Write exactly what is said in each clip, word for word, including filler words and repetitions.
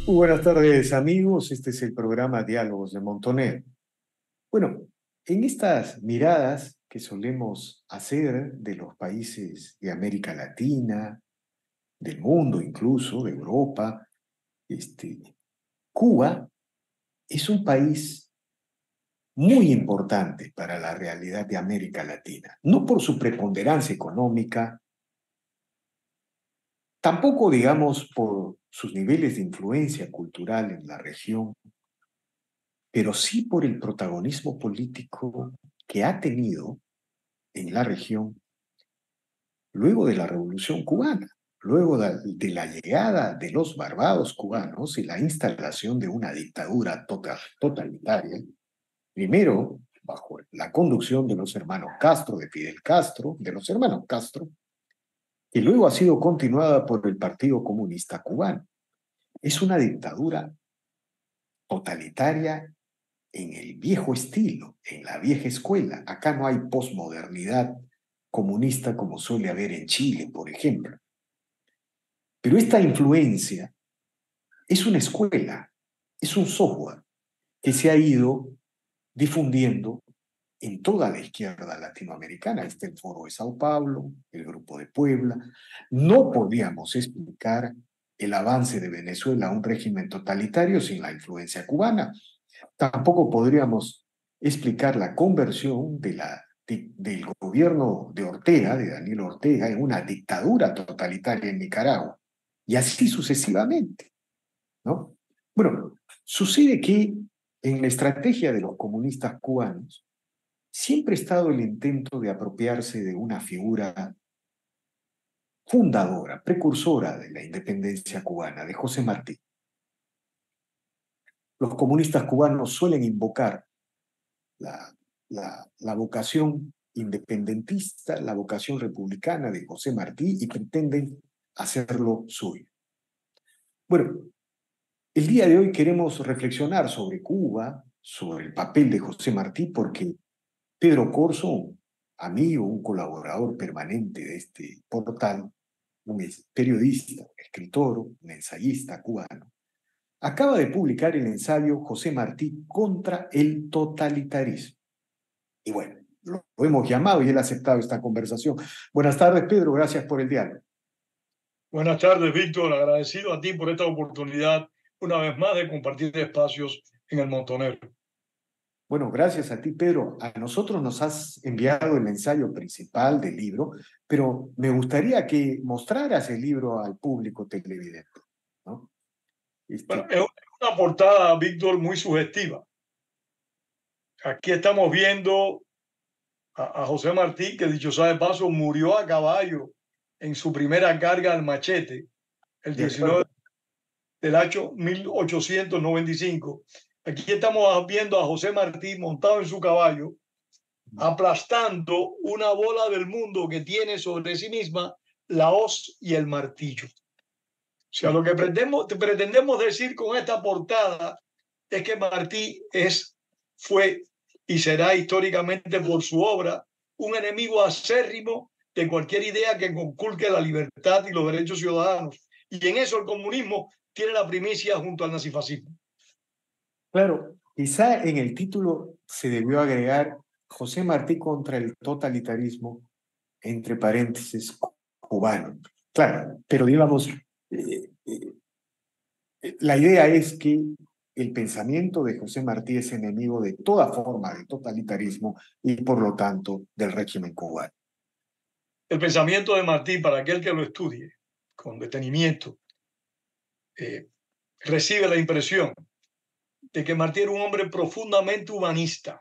Muy buenas tardes, amigos. Este es el programa Diálogos de Montoner. Bueno, en estas miradas que solemos hacer de los países de América Latina, del mundo incluso, de Europa, este, Cuba es un país muy importante para la realidad de América Latina, no por su preponderancia económica, tampoco, digamos, por sus niveles de influencia cultural en la región, pero sí por el protagonismo político que ha tenido en la región luego de la Revolución Cubana, luego de, de la llegada de los barbados cubanos y la instalación de una dictadura total, totalitaria, primero bajo la conducción de los hermanos Castro, de Fidel Castro, de los hermanos Castro, y luego ha sido continuada por el Partido Comunista Cubano. Es una dictadura totalitaria en el viejo estilo, en la vieja escuela. Acá no hay posmodernidad comunista como suele haber en Chile, por ejemplo. Pero esta influencia es una escuela, es un software que se ha ido difundiendo en toda la izquierda latinoamericana. Está el Foro de Sao Paulo, el Grupo de Puebla. No podíamos explicar el avance de Venezuela a un régimen totalitario sin la influencia cubana. Tampoco podríamos explicar la conversión de la, de, del gobierno de Ortega, de Daniel Ortega, en una dictadura totalitaria en Nicaragua. Y así sucesivamente, ¿no? Bueno, sucede que en la estrategia de los comunistas cubanos siempre ha estado el intento de apropiarse de una figura fundadora, precursora de la independencia cubana, de José Martí. Los comunistas cubanos suelen invocar la, la, la vocación independentista, la vocación republicana de José Martí y pretenden hacerlo suyo. Bueno, el día de hoy queremos reflexionar sobre Cuba, sobre el papel de José Martí, porque Pedro Corso, un amigo, un colaborador permanente de este portal, un periodista, un escritor, un ensayista cubano, acaba de publicar el ensayo José Martí contra el totalitarismo. Y bueno, lo, lo hemos llamado y él ha aceptado esta conversación. Buenas tardes, Pedro, gracias por el diálogo. Buenas tardes, Víctor. Agradecido a ti por esta oportunidad, una vez más, de compartir espacios en el Montonero. Bueno, gracias a ti, Pedro. A nosotros nos has enviado el ensayo principal del libro, pero me gustaría que mostraras el libro al público televidente, ¿no? Bueno, Este, es una portada, Víctor, muy sugestiva. Aquí estamos viendo a, a José Martí, que dicho sea de paso, murió a caballo en su primera carga al machete, el de diecinueve acuerdo. del año mil ochocientos noventa y cinco. Aquí estamos viendo a José Martí montado en su caballo, aplastando una bola del mundo que tiene sobre sí misma la hoz y el martillo. O sea, lo que pretendemos, pretendemos decir con esta portada es que Martí es, fue y será históricamente por su obra un enemigo acérrimo de cualquier idea que conculque la libertad y los derechos ciudadanos. Y en eso el comunismo tiene la primicia junto al nazifascismo. Claro, quizá en el título se debió agregar José Martí contra el totalitarismo, entre paréntesis, cubano. Claro, pero digamos, eh, eh, la idea es que el pensamiento de José Martí es enemigo de toda forma de totalitarismo y por lo tanto del régimen cubano. El pensamiento de Martí, para aquel que lo estudie con detenimiento, eh, recibe la impresión de que Martí era un hombre profundamente humanista,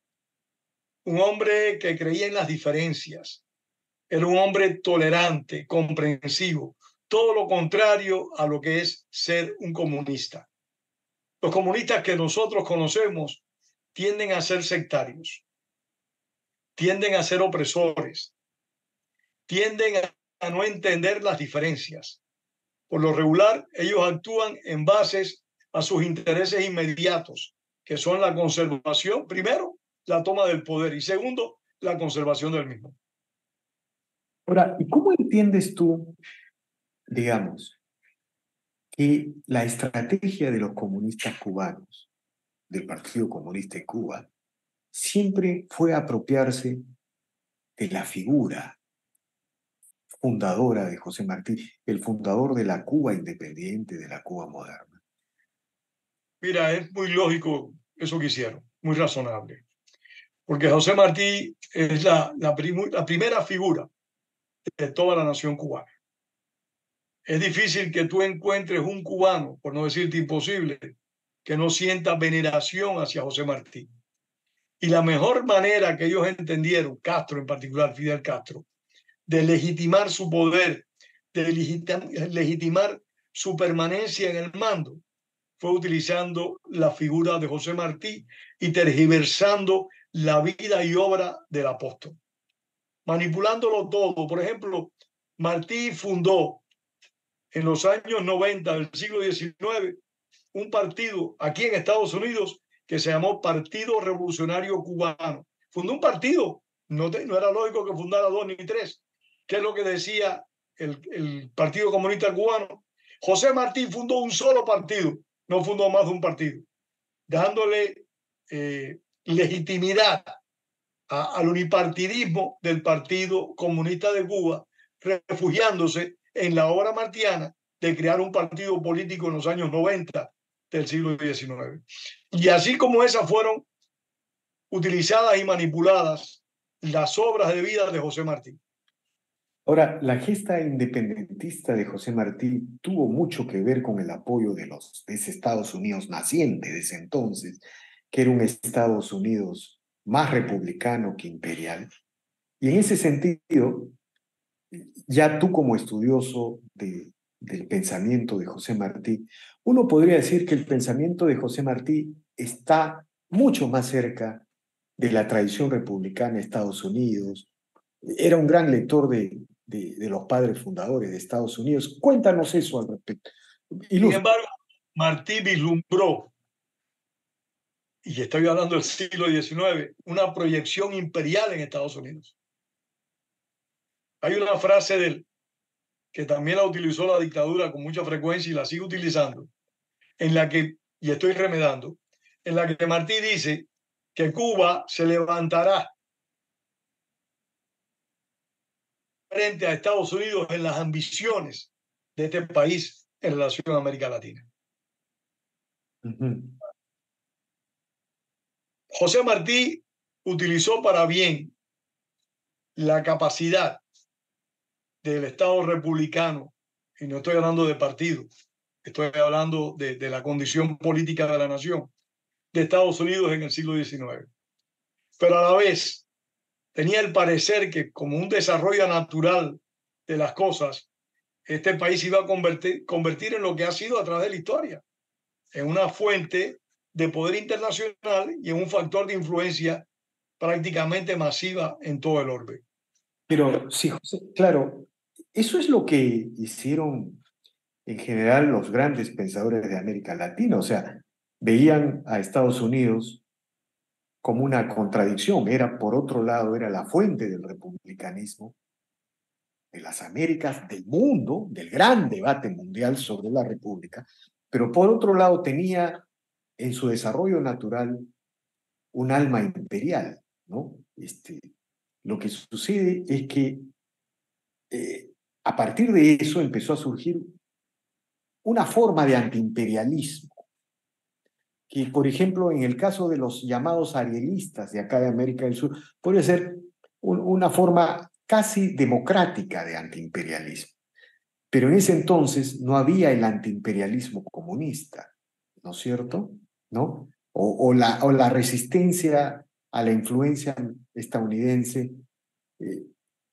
un hombre que creía en las diferencias, era un hombre tolerante, comprensivo, todo lo contrario a lo que es ser un comunista. Los comunistas que nosotros conocemos tienden a ser sectarios, tienden a ser opresores, tienden a no entender las diferencias. Por lo regular, ellos actúan en bases a sus intereses inmediatos, que son la conservación, primero, la toma del poder y segundo, la conservación del mismo. Ahora, ¿y cómo entiendes tú, digamos, que la estrategia de los comunistas cubanos, del Partido Comunista de Cuba, siempre fue apropiarse de la figura fundadora de José Martí, el fundador de la Cuba independiente, de la Cuba moderna. Mira, es muy lógico eso que hicieron, muy razonable. Porque José Martí es la, la, prim la primera figura de toda la nación cubana. Es difícil que tú encuentres un cubano, por no decirte imposible, que no sienta veneración hacia José Martí. Y la mejor manera que ellos entendieron, Castro en particular, Fidel Castro, de legitimar su poder, de legitimar su permanencia en el mando, fue utilizando la figura de José Martí y tergiversando la vida y obra del apóstol, manipulándolo todo. Por ejemplo, Martí fundó en los años noventa del siglo diecinueve un partido aquí en Estados Unidos que se llamó Partido Revolucionario Cubano. Fundó un partido, no, te, no era lógico que fundara dos ni tres. ¿Qué es lo que decía el, el Partido Comunista Cubano? José Martí fundó un solo partido, no fundó más de un partido, dándole eh, legitimidad a, al unipartidismo del Partido Comunista de Cuba, refugiándose en la obra martiana de crear un partido político en los años noventa del siglo diecinueve. Y así como esas fueron utilizadas y manipuladas las obras de vida de José Martí. Ahora, la gesta independentista de José Martí tuvo mucho que ver con el apoyo de, los, de ese Estados Unidos naciente de ese entonces, que era un Estados Unidos más republicano que imperial. Y en ese sentido, ya tú como estudioso de, del pensamiento de José Martí, uno podría decir que el pensamiento de José Martí está mucho más cerca de la tradición republicana de Estados Unidos. Era un gran lector de, de, de los padres fundadores de Estados Unidos. Cuéntanos eso al respecto. Sin embargo, Martí vislumbró, y estoy hablando del siglo diecinueve, una proyección imperial en Estados Unidos. Hay una frase de él que también la utilizó la dictadura con mucha frecuencia y la sigue utilizando, en la que, y estoy remedando, en la que Martí dice que Cuba se levantará frente a Estados Unidos en las ambiciones de este país en relación a América Latina. Uh-huh. José Martí utilizó para bien la capacidad del Estado republicano, y no estoy hablando de partido, estoy hablando de, de la condición política de la nación, de Estados Unidos en el siglo diecinueve. Pero a la vez tenía el parecer que como un desarrollo natural de las cosas, este país iba a convertir, convertir en lo que ha sido a través de la historia, en una fuente de poder internacional y en un factor de influencia prácticamente masiva en todo el orbe. Pero sí, José, claro, eso es lo que hicieron en general los grandes pensadores de América Latina, o sea, veían a Estados Unidos como una contradicción, era por otro lado, era la fuente del republicanismo, de las Américas, del mundo, del gran debate mundial sobre la república, pero por otro lado tenía en su desarrollo natural un alma imperial, ¿no? Este, lo que sucede es que eh, a partir de eso empezó a surgir una forma de antiimperialismo, que por ejemplo en el caso de los llamados arielistas de acá de América del Sur, podría ser un, una forma casi democrática de antiimperialismo. Pero en ese entonces no había el antiimperialismo comunista, ¿no es cierto? ¿No? O, o, la, o la resistencia a la influencia estadounidense eh,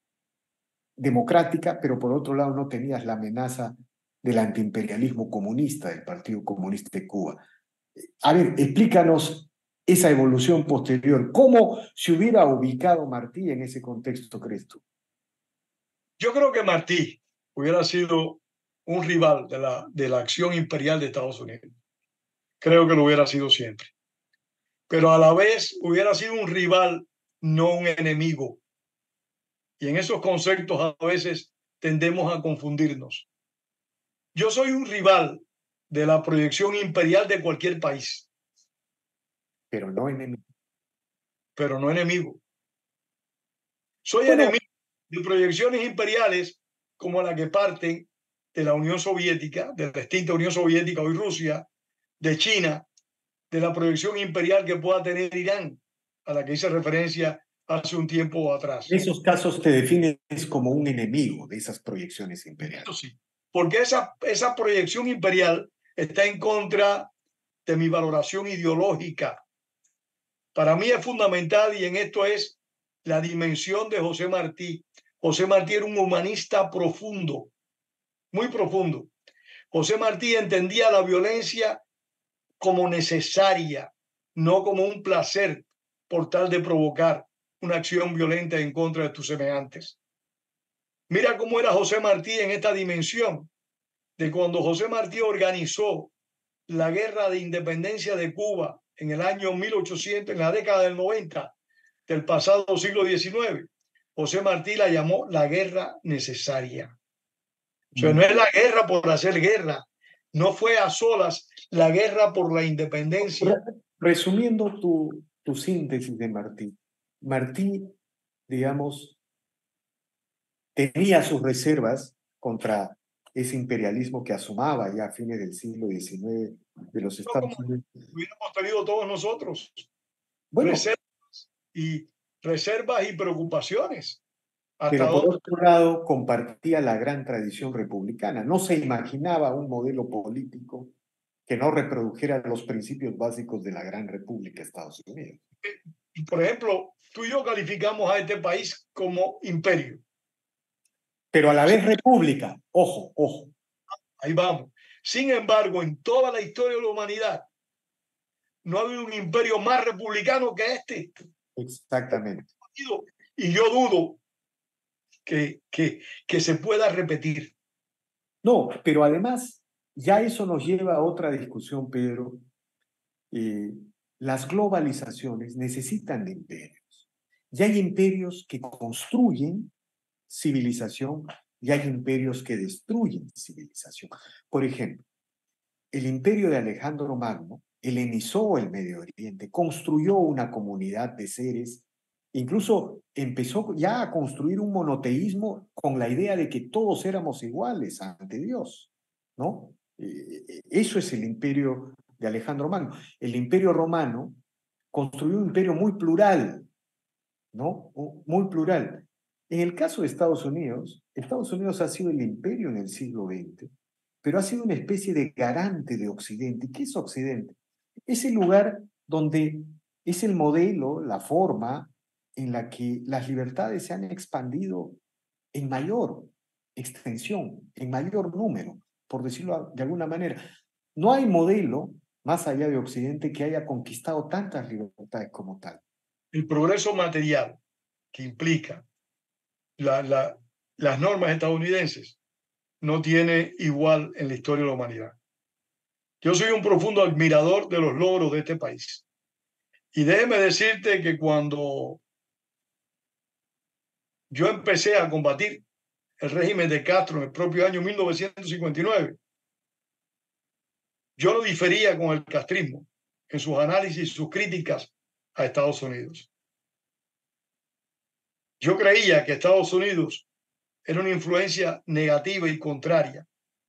democrática, pero por otro lado no tenías la amenaza del antiimperialismo comunista del Partido Comunista de Cuba. A ver, explícanos esa evolución posterior. ¿Cómo se hubiera ubicado Martí en ese contexto, crees tú? Yo creo que Martí hubiera sido un rival de la, de la acción imperial de Estados Unidos. Creo que lo hubiera sido siempre. Pero a la vez hubiera sido un rival, no un enemigo. Y en esos conceptos a veces tendemos a confundirnos. Yo soy un rival de la proyección imperial de cualquier país. Pero no enemigo. Pero no enemigo. Soy Bueno, enemigo de proyecciones imperiales como la que parten de la Unión Soviética, de la extinta Unión Soviética, hoy Rusia, de China, de la proyección imperial que pueda tener Irán, a la que hice referencia hace un tiempo atrás. En esos casos te defines como un enemigo de esas proyecciones imperiales. Eso sí, porque esa, esa proyección imperial está en contra de mi valoración ideológica. Para mí es fundamental, y en esto es la dimensión de José Martí. José Martí era un humanista profundo, muy profundo. José Martí entendía la violencia como necesaria, no como un placer por tal de provocar una acción violenta en contra de tus semejantes. Mira cómo era José Martí en esta dimensión de cuando José Martí organizó la guerra de independencia de Cuba en el año mil ochocientos, en la década del noventa del pasado siglo diecinueve. José Martí la llamó la guerra necesaria. O sea, no es la guerra por hacer guerra, no fue a solas la guerra por la independencia. Resumiendo tu, tu síntesis de Martí, Martí, digamos, tenía sus reservas contra ese imperialismo que asomaba ya a fines del siglo diecinueve de los No Estados como Unidos. hubiéramos tenido todos nosotros. Bueno, reservas y reservas y preocupaciones. Hasta pero por dónde otro lado compartía la gran tradición republicana. No se imaginaba un modelo político que no reprodujera los principios básicos de la gran república de Estados Unidos. por ejemplo, tú y yo calificamos a este país como imperio. Pero a la vez república, ojo, ojo. Ahí vamos. Sin embargo, en toda la historia de la humanidad, no ha habido un imperio más republicano que este. Exactamente. Y yo dudo que, que, que se pueda repetir. No, pero además, ya eso nos lleva a otra discusión, Pedro. Eh, las globalizaciones necesitan de imperios. Ya hay imperios que construyen civilización y hay imperios que destruyen civilización. Por ejemplo, el imperio de Alejandro Magno helenizó el Medio Oriente, construyó una comunidad de seres, incluso empezó ya a construir un monoteísmo con la idea de que todos éramos iguales ante Dios, ¿no? Eh, eso es el imperio de Alejandro Magno. El imperio romano construyó un imperio muy plural, ¿no? Muy plural. En el caso de Estados Unidos, Estados Unidos ha sido el imperio en el siglo veinte, pero ha sido una especie de garante de Occidente. ¿Y qué es Occidente? Es el lugar donde es el modelo, la forma en la que las libertades se han expandido en mayor extensión, en mayor número, por decirlo de alguna manera. No hay modelo más allá de Occidente que haya conquistado tantas libertades como tal. El progreso material que implica la, la, las normas estadounidenses no tiene igual en la historia de la humanidad. Yo soy un profundo admirador de los logros de este país. Y déjeme decirte que cuando yo empecé a combatir el régimen de Castro en el propio año mil novecientos cincuenta y nueve, yo no difería con el castrismo en sus análisis y sus críticas a Estados Unidos. Yo creía que Estados Unidos era una influencia negativa y contraria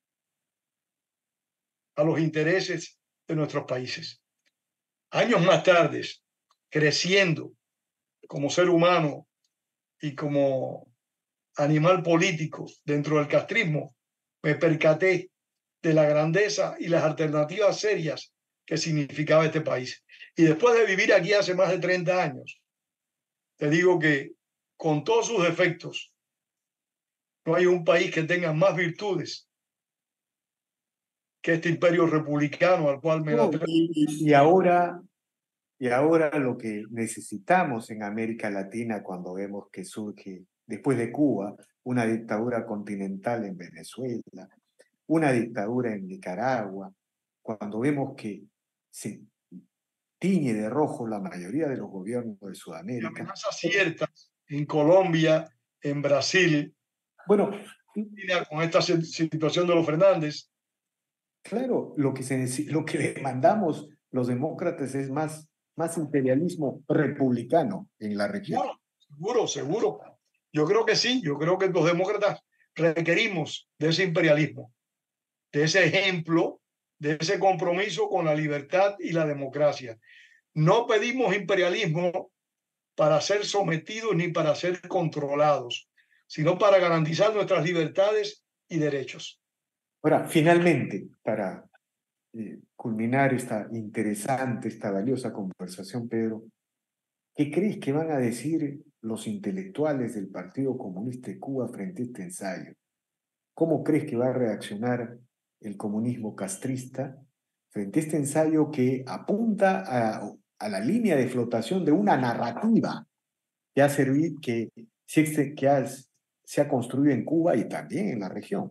a los intereses de nuestros países. Años más tarde, creciendo como ser humano y como animal político dentro del castrismo, me percaté de la grandeza y las alternativas serias que significaba este país. Y después de vivir aquí hace más de treinta años, te digo que con todos sus defectos, no hay un país que tenga más virtudes que este imperio republicano al cual me No, atrevo. y, y ahora, y ahora lo que necesitamos en América Latina cuando vemos que surge, después de Cuba, una dictadura continental en Venezuela, una dictadura en Nicaragua, cuando vemos que se tiñe de rojo la mayoría de los gobiernos de Sudamérica. Amenazas ciertas en Colombia, en Brasil, bueno, con esta situación de los Fernández. Claro, lo que, se, lo que demandamos los demócratas es más, más imperialismo republicano en la región. Seguro, seguro, seguro. Yo creo que sí, yo creo que los demócratas requerimos de ese imperialismo, de ese ejemplo, de ese compromiso con la libertad y la democracia. No pedimos imperialismo para ser sometidos ni para ser controlados, sino para garantizar nuestras libertades y derechos. Ahora, finalmente, para eh, culminar esta interesante, esta valiosa conversación, Pedro, ¿qué crees que van a decir los intelectuales del Partido Comunista de Cuba frente a este ensayo? ¿Cómo crees que va a reaccionar el comunismo castrista frente a este ensayo que apunta a, a la línea de flotación de una narrativa que, ha servido, que, que ha, se ha construido en Cuba y también en la región?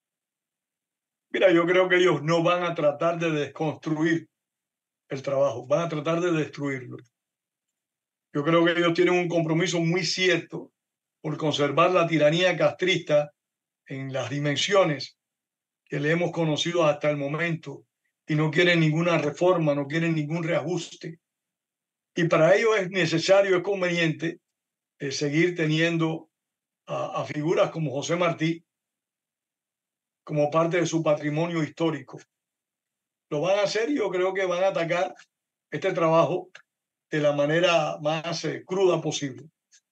Mira, yo creo que ellos no van a tratar de desconstruir el trabajo, van a tratar de destruirlo. Yo creo que ellos tienen un compromiso muy cierto por conservar la tiranía castrista en las dimensiones que le hemos conocido hasta el momento y no quieren ninguna reforma, no quieren ningún reajuste. Y para ello es necesario, es conveniente eh, seguir teniendo a, a figuras como José Martí como parte de su patrimonio histórico. Lo van a hacer y yo creo que van a atacar este trabajo de la manera más eh, cruda posible.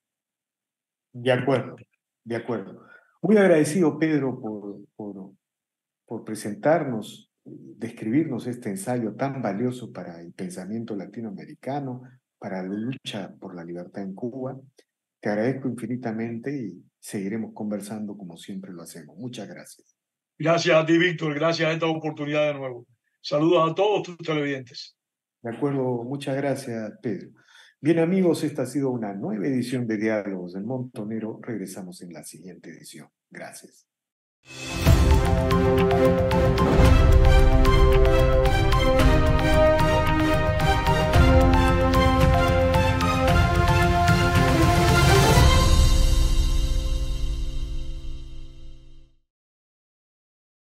De acuerdo, de acuerdo. Muy agradecido, Pedro, por, por, por presentarnos, describirnos este ensayo tan valioso para el pensamiento latinoamericano, para la lucha por la libertad en Cuba. Te agradezco infinitamente y seguiremos conversando como siempre lo hacemos. Muchas gracias. Gracias a ti, Víctor. Gracias a esta oportunidad de nuevo. Saludos a todos tus televidentes. De acuerdo, muchas gracias, Pedro. Bien, amigos, esta ha sido una nueva edición de Diálogos del Montonero. Regresamos en la siguiente edición. Gracias.